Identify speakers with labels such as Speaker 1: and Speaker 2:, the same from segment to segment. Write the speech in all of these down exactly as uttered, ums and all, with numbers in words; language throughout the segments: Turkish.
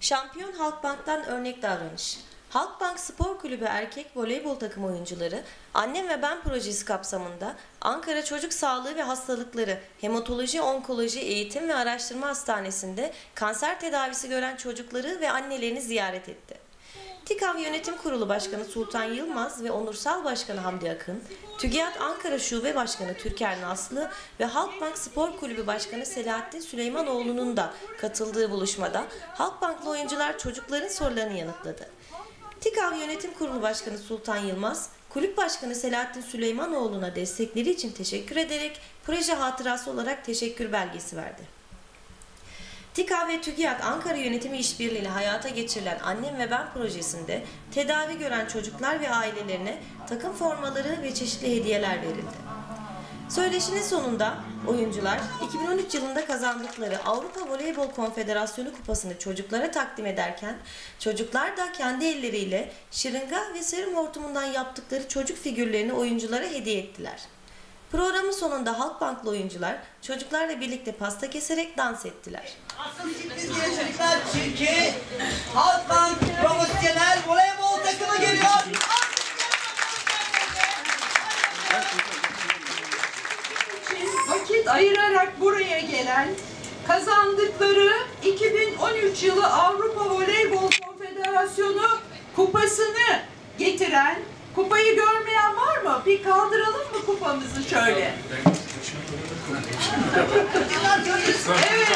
Speaker 1: Şampiyon Halkbank'tan örnek davranış. Halkbank Spor Kulübü erkek voleybol takım oyuncuları, Annem ve Ben projesi kapsamında Ankara Çocuk Sağlığı ve Hastalıkları Hematoloji Onkoloji Eğitim ve Araştırma Hastanesi'nde kanser tedavisi gören çocukları ve annelerini ziyaret etti. TİKAV Yönetim Kurulu Başkanı Sultan Yılmaz ve Onursal Başkanı Hamdi Akın, TÜGİAD Ankara Şube Başkanı Türker Naslı ve Halkbank Spor Kulübü Başkanı Selahattin Süleymanoğlu'nun da katıldığı buluşmada Halkbanklı oyuncular çocukların sorularını yanıtladı. TİKAV Yönetim Kurulu Başkanı Sultan Yılmaz, Kulüp Başkanı Selahattin Süleymanoğlu'na destekleri için teşekkür ederek proje hatırası olarak teşekkür belgesi verdi. TİKAV ve TÜGİAD Ankara Yönetimi işbirliğiyle hayata geçirilen Annem ve Ben projesinde tedavi gören çocuklar ve ailelerine takım formaları ve çeşitli hediyeler verildi. Söyleşinin sonunda oyuncular iki bin on üç yılında kazandıkları Avrupa Voleybol Konfederasyonu kupasını çocuklara takdim ederken çocuklar da kendi elleriyle şırınga ve serum hortumundan yaptıkları çocuk figürlerini oyunculara hediye ettiler. Programın sonunda Halkbanklı oyuncular çocuklarla birlikte pasta keserek dans ettiler.
Speaker 2: Asıl sürpriz diye çocuklar çünkü Halkbank profesyonel voleybol takımı geliyor.
Speaker 3: Vakit ayırarak buraya gelen, kazandıkları iki bin on üç yılı Avrupa Voleybol Konfederasyonu kupasını getiren, kupayı görmeyen var mı? Bir kaldıralım mı kupamızı şöyle? Evet.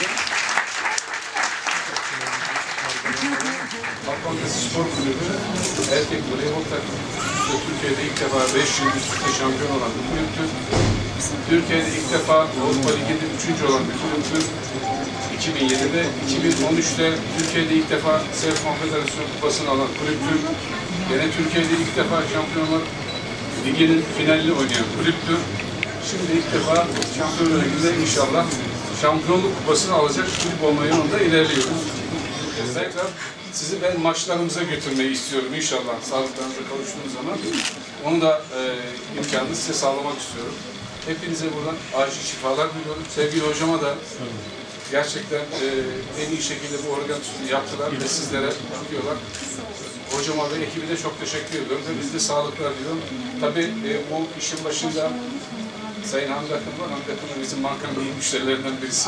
Speaker 4: Halkbank Spor Kulübü erkek voleybol takımı. Türkiye'de ilk defa beş yıl üst üste şampiyon olan bir kulüptür. Türkiye'de ilk defa Avrupa Ligi'de üçüncü olan bir kulüptür. iki bin yedide, iki bin on üçte Türkiye'de ilk defa Sev Konfederasyon Kupası'nı alan kulüptür. Yine Türkiye'de ilk defa Şampiyonlar Ligi'nin finalini oynayan kulüptür. Şimdi ilk defa Şampiyonlar Ligi'nde inşallah şampiyonluk kupasını alacak kulüp olma yolunda ilerliyoruz. Tekrar sizi ben maçlarımıza götürmeyi istiyorum inşallah sağlıklarınıza kavuştuğunuz zaman. Onu da e, imkanını size sağlamak istiyorum. Hepinize buradan acil şifalar diliyorum. Sevgili hocama da gerçekten e, en iyi şekilde bu organizasyonu yaptılar ve sizlere diyorlar. Hocama ve ekibi de çok teşekkür ediyorum ve biz de sağlıklar diliyorum. Tabii e, bu işin başında Sayın Hamdi Akın var. Hamdi Akın bizim bankanın iyi müşterilerinden birisi.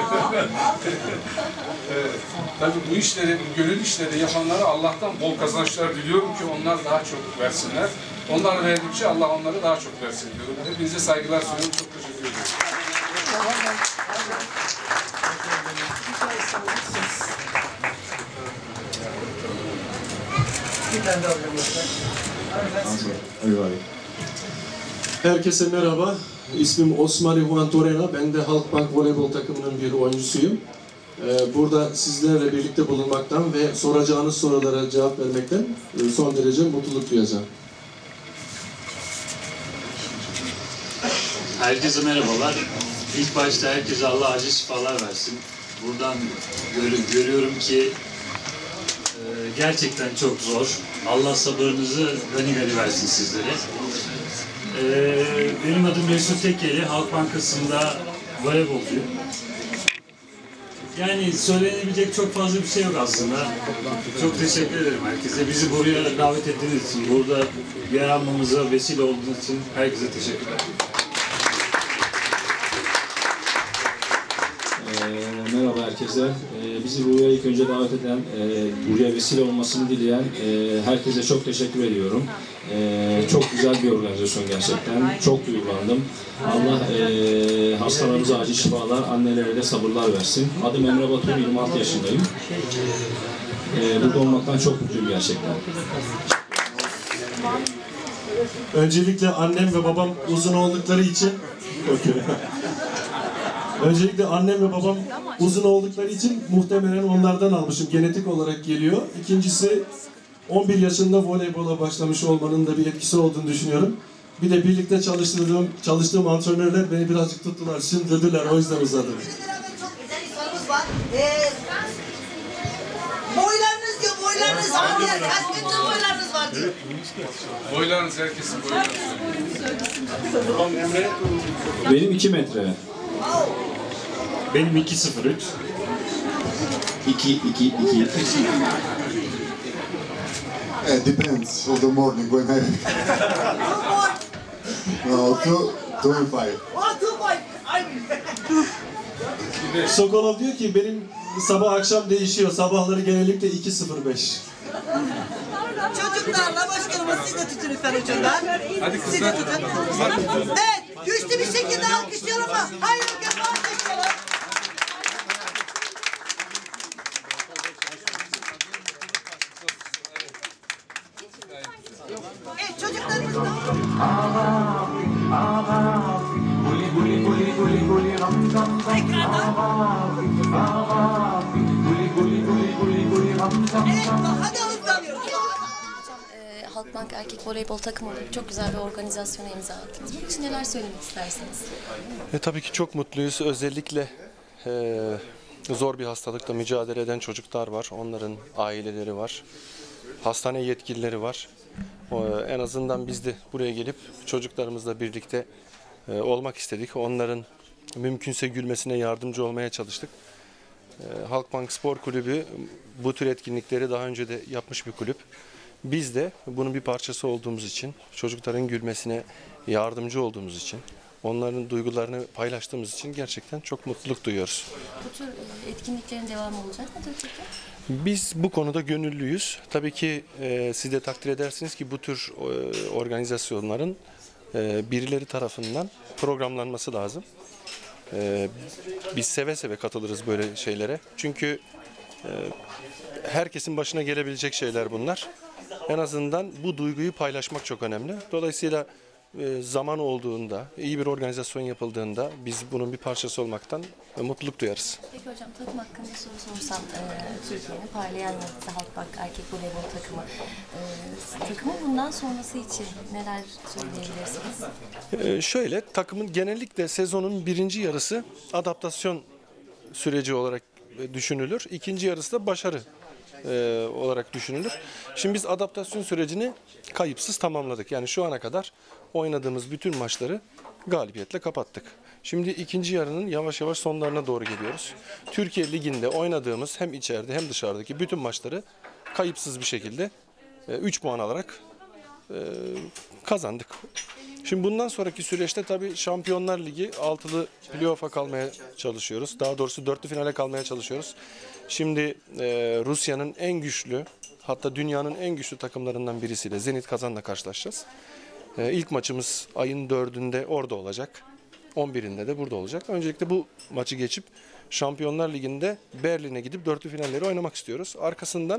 Speaker 4: Evet. Tabii bu işleri, bu gönül işleri yapanlara Allah'tan bol kazançlar diliyorum ki onlar daha çok versinler. Onlar verdikçe Allah onları daha çok versin diyorum. Hepinize saygılar sunuyorum. Çok teşekkür ederim.
Speaker 5: Herkese merhaba. İsmim Osmani Juan Torena. Ben de Halkbank voleybol takımının bir oyuncusuyum. Burada sizlerle birlikte bulunmaktan ve soracağınız sorulara cevap vermekten son derece mutluluk duyacağım.
Speaker 6: Herkese merhabalar. İlk başta herkese Allah acil şifalar versin. Buradan gör görüyorum ki e, gerçekten çok zor. Allah sabırınızı gani gani versin sizlere. E, benim adım Mesut Tekkeli. Halk Bankası'nda voleybolcuyum. Yani söylenebilecek çok fazla bir şey yok aslında. Çok teşekkür ederim herkese. Bizi buraya davet ettiğiniz için, burada yer almamıza vesile olduğunuz için herkese teşekkürler.
Speaker 7: Ee, merhaba herkese. Ee, bizi buraya ilk önce davet eden, e, buraya vesile olmasını dileyen e, herkese çok teşekkür ediyorum. E, çok güzel bir organizasyon gerçekten. Çok duygulandım. Allah e, hastalarımıza acil şifalar, annelere de sabırlar versin. Adım Emre Batur, yirmi altı yaşındayım. E, burada olmaktan çok mutluyum gerçekten.
Speaker 5: Öncelikle annem ve babam uzun oldukları için Öncelikle annem ve babam uzun oldukları için muhtemelen onlardan almışım. Genetik olarak geliyor. İkincisi on bir yaşında voleybola başlamış olmanın da bir etkisi olduğunu düşünüyorum. Bir de birlikte çalıştırdığım, çalıştığım antrenörler beni birazcık tuttular, sündürdüler. O yüzden uzadım.
Speaker 2: Çok güzel bir sorumuz var. Ee, boylarınız diyor, boylarınız var diye. Kaç metre boylarınız var diyor.
Speaker 4: Boylarınız herkesin boylarınız.
Speaker 7: Benim iki metre.
Speaker 6: Benim iki sıfır üç.
Speaker 7: iki, iki, iki.
Speaker 8: It depends of the morning when I... No, two, two and five.
Speaker 2: One, two, five.
Speaker 5: Sokolov diyor ki benim sabah akşam değişiyor. Sabahları genellikle iki sıfır beş.
Speaker 2: Çocuklarla başkanımız siz de tutun lütfen ucundan. Hadi kızlar. Siz de tutun. Evet, güçlü bir şekilde alkışlayalım mı? Hayır, göz alkışlayalım. Evet, çocuklarımız da... Evet, hadi hızlanıyoruz.
Speaker 1: Ee, Halkbank erkek voleybol takımı olarak çok güzel bir organizasyona imza attınız. Bunun için neler söylemek istersiniz?
Speaker 9: E, tabii ki çok mutluyuz. Özellikle e, zor bir hastalıkla mücadele eden çocuklar var. Onların aileleri var. Hastane yetkilileri var. O, en azından biz de buraya gelip çocuklarımızla birlikte e, olmak istedik. Onların mümkünse gülmesine yardımcı olmaya çalıştık. E, Halkbank Spor Kulübü bu tür etkinlikleri daha önce de yapmış bir kulüp. Biz de bunun bir parçası olduğumuz için, çocukların gülmesine yardımcı olduğumuz için, onların duygularını paylaştığımız için gerçekten çok mutluluk duyuyoruz.
Speaker 1: Bu tür etkinliklerin devamı olacak mıdır peki?
Speaker 9: Biz bu konuda gönüllüyüz. Tabii ki e, siz de takdir edersiniz ki bu tür e, organizasyonların e, birileri tarafından programlanması lazım. E, biz seve seve katılırız böyle şeylere. Çünkü e, herkesin başına gelebilecek şeyler bunlar. En azından bu duyguyu paylaşmak çok önemli. Dolayısıyla e, zaman olduğunda, iyi bir organizasyon yapıldığında biz bunun bir parçası olmaktan e, mutluluk duyarız.
Speaker 1: Peki hocam, takım hakkında soru sorsam, e, Türkiye'nin parlayan yıldızı Halkbank erkek voleybol takımı. E, takımın bundan sonrası için neler söyleyebilirsiniz?
Speaker 9: E, şöyle, takımın genellikle sezonun birinci yarısı adaptasyon süreci olarak e, düşünülür. İkinci yarısı da başarı e, olarak düşünülür. Şimdi biz adaptasyon sürecini kayıpsız tamamladık. Yani şu ana kadar oynadığımız bütün maçları galibiyetle kapattık. Şimdi ikinci yarının yavaş yavaş sonlarına doğru geliyoruz. Türkiye Ligi'nde oynadığımız hem içeride hem dışarıdaki bütün maçları kayıpsız bir şekilde üç puan alarak e, kazandık. Şimdi bundan sonraki süreçte tabii Şampiyonlar Ligi altılı playoff'a kalmaya çalışıyoruz. Daha doğrusu dörtlü finale kalmaya çalışıyoruz. Şimdi e, Rusya'nın en güçlü, hatta dünyanın en güçlü takımlarından birisiyle Zenit Kazan'la karşılaşacağız. E, ilk maçımız ayın dördünde orada olacak. on birinde de burada olacak. Öncelikle bu maçı geçip Şampiyonlar Ligi'nde Berlin'e gidip dörtlü finalleri oynamak istiyoruz. Arkasından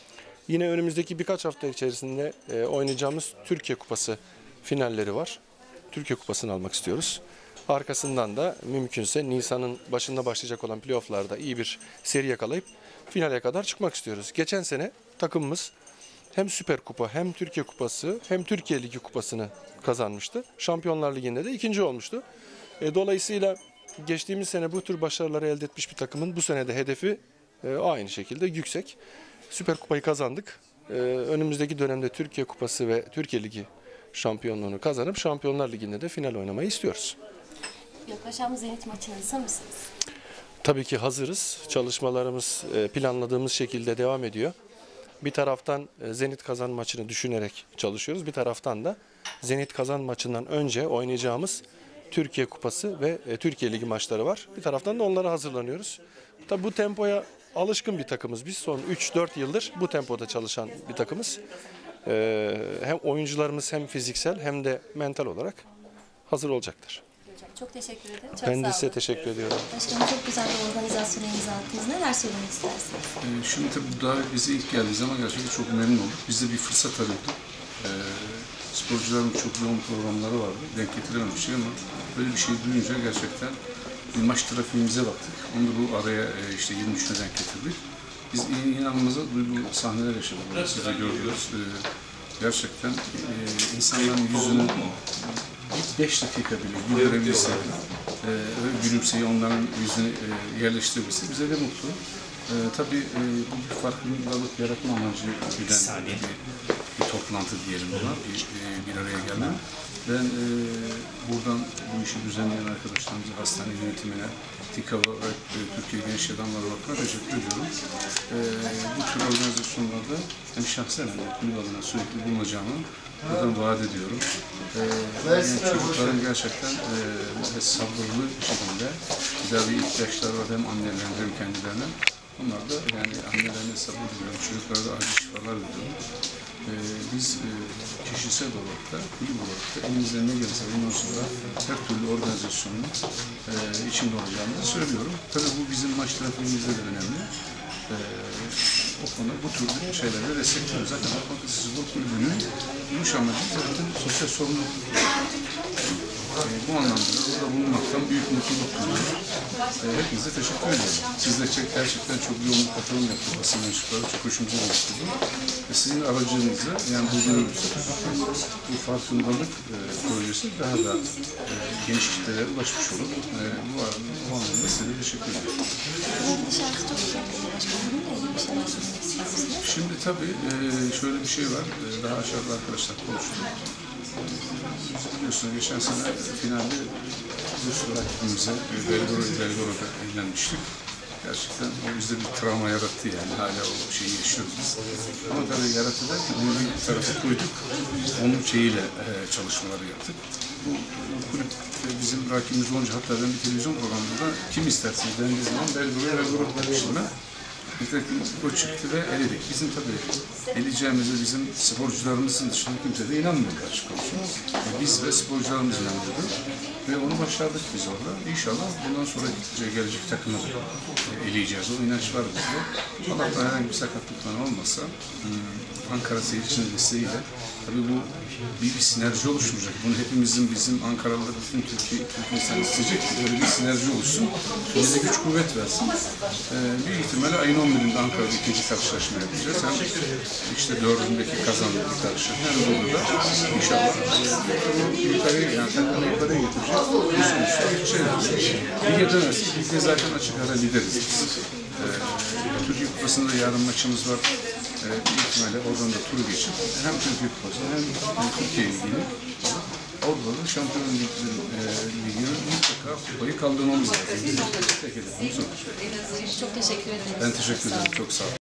Speaker 9: yine önümüzdeki birkaç hafta içerisinde e, oynayacağımız Türkiye Kupası finalleri var. Türkiye Kupası'nı almak istiyoruz. Arkasından da mümkünse Nisan'ın başında başlayacak olan playoff'larda iyi bir seri yakalayıp finale kadar çıkmak istiyoruz. Geçen sene takımımız hem Süper Kupa hem Türkiye Kupası hem Türkiye Ligi Kupası'nı kazanmıştı. Şampiyonlar Ligi'nde de ikinci olmuştu. E, dolayısıyla geçtiğimiz sene bu tür başarıları elde etmiş bir takımın bu sene de hedefi e, aynı şekilde yüksek. Süper Kupayı kazandık. E, önümüzdeki dönemde Türkiye Kupası ve Türkiye Ligi şampiyonluğunu kazanıp Şampiyonlar Ligi'nde de final oynamayı istiyoruz.
Speaker 1: Yaklaşan Zenit maçına hazır mısınız?
Speaker 9: Tabii ki hazırız. Çalışmalarımız planladığımız şekilde devam ediyor. Bir taraftan Zenit Kazan maçını düşünerek çalışıyoruz. Bir taraftan da Zenit Kazan maçından önce oynayacağımız Türkiye Kupası ve Türkiye Ligi maçları var. Bir taraftan da onlara hazırlanıyoruz. Tabii bu tempoya alışkın bir takımız biz. Son üç dört yıldır bu tempoda çalışan bir takımız. Hem oyuncularımız hem fiziksel hem de mental olarak hazır olacaktır.
Speaker 1: Çok teşekkür ederim. Çok
Speaker 9: Ben de
Speaker 1: sağ
Speaker 9: size
Speaker 1: olun.
Speaker 9: teşekkür ediyorum.
Speaker 1: Başkanım, çok güzel bir organizasyona imza attınız. Neler söylemek istersiniz?
Speaker 4: Ee, şimdi tabii bu davet bize ilk geldiği zaman gerçekten çok memnun olduk. Biz de bir fırsat arıyorduk. Ee, sporcuların çok yoğun programları vardı. Denk getirememiştik ama böyle bir şey duyunca gerçekten bir maç trafiğimize baktık. Onu da bu araya e, işte yirmi üçüne denk getirdik. Biz inanılmaz duygulu sahneler yaşadık. Siz de gördünüz. Ee, gerçekten e, insanların yüzünü bir beş dakika bile güldürebilirse e, ve gülümseyi onların yüzüne e, yerleştirebilirse bize de mutlu. E, tabii e, bu bir farkındalık yaratma amacı güden bir bir toplantı diyelim buna, bir, bir araya gelmem. Ben e, buradan bu işi düzenleyen arkadaşlarımıza, hastane yönetimine, TİKAV'a ve e, Türkiye Genç Adamlar Vakfı'na teşekkür ediyorum. E, bu tür organizasyonlarda hem şahsen hem de kulüp adına sürekli bulunacağımı buradan vaat ediyorum. E, yani çocukların gerçekten e, ve sabırlı bir şekilde tedavi ihtiyaçları var hem annelerine hem kendilerine. Onlar da yani annelerine sabır diliyorum, çocuklara da acil şifalar diliyorum. Ee, biz e, kişisel olarak da, kulüp olarak da elimizden ne gelirse bundan sonra her türlü organizasyonun e, içinde olacağımızı söylüyorum. Tabii bu bizim maç trafiğimizde de önemli. Ee, o konuda bu tür şeylerle destekliyoruz. Zaten Halk Spor Kulübü'nün yumuş amacı zaten sosyal sorumluluk. Ee, bu anlamda burada bulunmaktan büyük mutluluk duyuyorum. Ee, hepinize teşekkür ederim. Siz de gerçekten çok yoğun bir katılım yaptı basın mensupları. Çok hoşumuza gitti bu. Ve sizin aracınızla yani bulduğunuz bu farkındalık e, projesi daha da e, geniş kitlelere ulaşmış olur. E, bu, bu anlamda size teşekkür ederim. Şimdi tabii e, şöyle bir şey var. E, daha aşağıda arkadaşlar konuştu. Biliyorsunuz geçen sene finalde Rus rakibimize Belgorod'da eğlenmiştik. Gerçekten o bizde bir travma yarattı yani. Hala o şeyi yaşıyoruz biz. Ama tabii yarattı derken onu bir tarafa koyduk. Onun şeyiyle e, çalışmaları yaptık. Bu, bu kulüp bizim rakibimiz olunca hatta ben bir televizyon programında kim istersiniz dendiği zaman Belgorod, Belgorod karıştırma. Nitekim o çıktı ve eledik. Bizim tabii eleyeceğimize bizim sporcularımızın dışında kimse de inanmıyordu açık olsun. Biz ve sporcularımız inanıyordu. Ve onu başardık biz orada. İnşallah bundan sonra gelecek takımı da eleyeceğiz. O inanç var bizde. Allah'tan herhangi bir sakatlık falan olmasa Ankara seyircinin desteğiyle tabii bu bir, bir sinerji oluşturacak. Bunu hepimizin, bizim Ankaralılar, bütün Türkiye, Türk insanı isteyecek ki böyle bir sinerji oluşsun. Bize güç kuvvet versin. Ee, büyük ihtimalle ayın on birinde Ankara'da ikinci karşılaşma yapacağız. Hem işte dördündeki kazandığı bir karşılaşma. Hem de burada inşallah e, yukarıya, yani takımı yukarıya getireceğiz. Bu sonuçta bir şey yapacağız. Lige dönersek, ligde zaten açık ara lideriz biz. Ee, Türkiye Kupası'nda yarın maçımız var. Ee, büyük ihtimalle oradan da turu geçip hem Türkiye Kupası hem Türkiye Ligi'ni orada da Şampiyonlar Ligi'nin mutlaka kupayı kaldırmamız lazım. Tek hedefimiz o.
Speaker 1: Çok teşekkür ederim.
Speaker 4: Ben teşekkür ederim. Çok sağ olun.